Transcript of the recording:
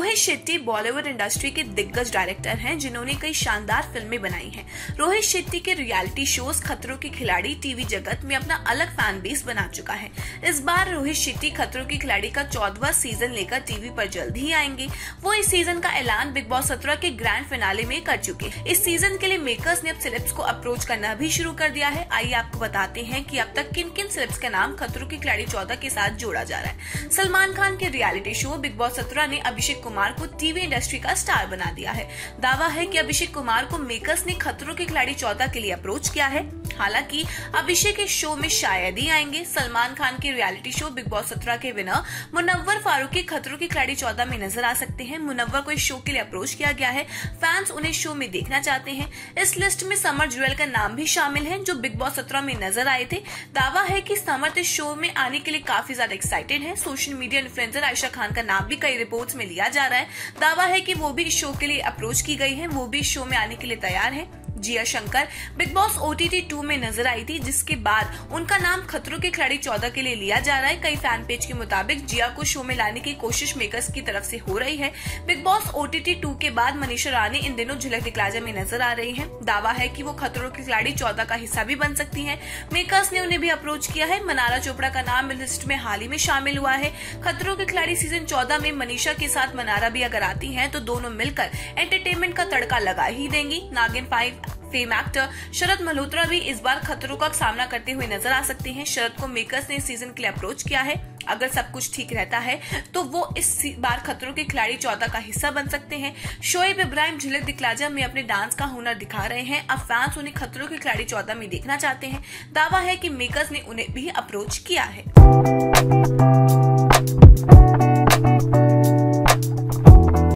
Rohit Shetty Bollywood industry के दिग्गज director हैं जिन्होंने कई शानदार फिल्में बनाई हैं। रोहित शेट्टी के रियलिटी शोज खतरों के खिलाड़ी टीवी जगत में अपना अलग फैन बेस बना चुका है। इस बार रोहित शेट्टी खतरों के खिलाड़ी का 14वां सीजन लेकर टीवी पर जल्द ही आएंगे। वो इस सीजन का ऐलान बिग बॉस 17 के ग्रैंड फिनाले में कर चुके। इस सीजन के लिए मेकर्स ने अब सेलेब्स को अप्रोच करना भी शुरू कर दिया है। आइए आपको बताते हैं कि अब तक किन किन सेलेब्स का नाम खतरों के खिलाड़ी 14 के साथ जोड़ा जा रहा है। सलमान खान के रियलिटी शो बिग बॉस 17 ने अभिषेक कुमार को टीवी इंडस्ट्री का स्टार बना दिया है। दावा है कि अभिषेक कुमार को मेकर्स ने खतरों के खिलाड़ी 14 के लिए अप्रोच किया है। हालांकि अभिषेक इस शो में शायद ही आएंगे। सलमान खान के रियलिटी शो बिग बॉस 17 के विनर मुनव्वर फारूकी खतरों के खिलाड़ी 14 में नजर आ सकते हैं। मुनव्वर को इस शो के लिए अप्रोच किया गया है। फैंस उन्हें शो में देखना चाहते हैं। इस लिस्ट में समर जुएल का नाम भी शामिल है जो बिग बॉस 17 में नजर आए थे। दावा है कि समर इस शो में आने के लिए काफी ज्यादा एक्साइटेड है। Social media influencer Ayesha Khan का नाम भी कई रिपोर्ट्स में लिया जा रहा है। दावा है कि वो भी इस शो के लिए अप्रोच की गई है। वो भी इस शो में आने के लिए तैयार है। Jiya Shankar Bigg Boss OTT 2 में नजर आई थी, जिसके बाद उनका नाम खतरों के खिलाड़ी 14 के लिए लिया जा रहा है। कई फैन पेज के मुताबिक जिया को शो में लाने की कोशिश मेकर्स की तरफ से हो रही है। बिग बॉस OTT 2 के बाद मनीषा रानी इन दिनों झलक दिखला जा में नजर आ रही हैं। दावा है कि वो खतरों के खिलाड़ी 14 का हिस्सा भी बन सकती हैं। मेकर्स ने उन्हें भी अप्रोच किया है। मनारा चोपड़ा का नाम लिस्ट में हाल ही में शामिल हुआ है। खतरों के खिलाड़ी सीजन 14 में मनीषा के साथ मनारा भी अगर आती हैं तो दोनों मिलकर एंटरटेनमेंट का तड़का लगा ही देंगी। नागिन 5 फेम एक्टर शरद मल्होत्रा भी इस बार खतरों का सामना करते हुए नजर आ सकते हैं। शरद को मेकर्स ने इस सीजन के लिए अप्रोच किया है। अगर सब कुछ ठीक रहता है तो वो इस बार खतरों के खिलाड़ी 14 का हिस्सा बन सकते हैं। शोएब इब्राहिम झलक दिखलाजा में अपने डांस का हुनर दिखा रहे हैं। अब फैंस उन्हें खतरों के खिलाड़ी 14 में देखना चाहते हैं। दावा है कि मेकर्स ने उन्हें भी अप्रोच किया है।